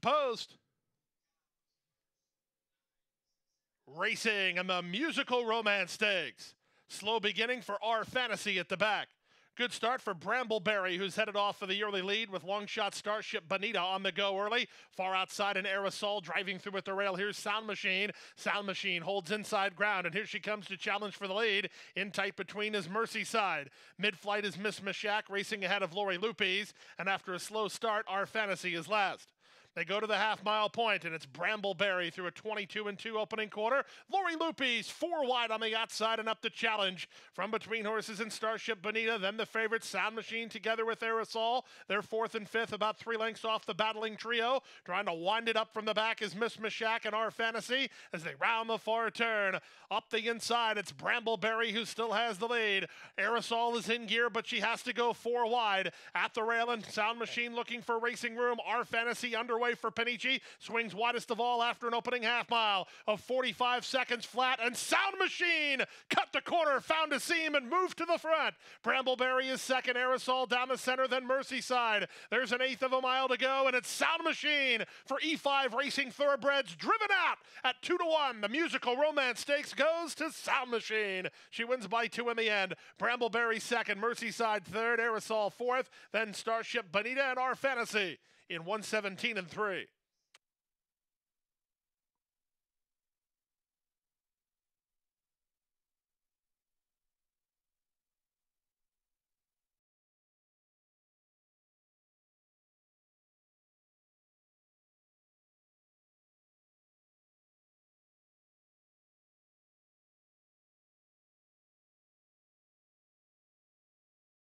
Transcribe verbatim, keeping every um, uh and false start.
post. Racing in the Musical Romance Stakes. Slow beginning for Our Fantasy at the back. Good start for Brambleberry, who's headed off for the early lead with long shot Starship Bonita on the go early. Far outside an Aerosol driving through at the rail. Here's Sound Machine. Sound Machine holds inside ground, and here she comes to challenge for the lead. In tight between is Mercy Side. Mid-flight is Miss Mishak racing ahead of Lori Lupes, and after a slow start, Our Fantasy is last. They go to the half-mile point, and it's Brambleberry through a twenty-two and two opening quarter. Lori Lupes, four wide on the outside and up the challenge. From between horses and Starship Bonita, then the favorite Sound Machine together with Aerosol. They're fourth and fifth, about three lengths off the battling trio. Trying to wind it up from the back is Miss Mishak and Our Fantasy as they round the far turn. Up the inside, it's Brambleberry who still has the lead. Aerosol is in gear, but she has to go four wide. At the rail, and Sound Machine looking for racing room. Our Fantasy underway for Panici, swings widest of all after an opening half mile of forty-five seconds flat, and Sound Machine cut the corner, found a seam, and moved to the front. Brambleberry is second, Aerosol down the center, then Mercy Side. There's an eighth of a mile to go, and it's Sound Machine for E five Racing Thoroughbreds, driven out at two to one. The Musical Romance Stakes goes to Sound Machine. She wins by two in the end. Brambleberry second, Mercy Side third, Aerosol fourth, then Starship Bonita and Our Fantasy in one seventeen and three.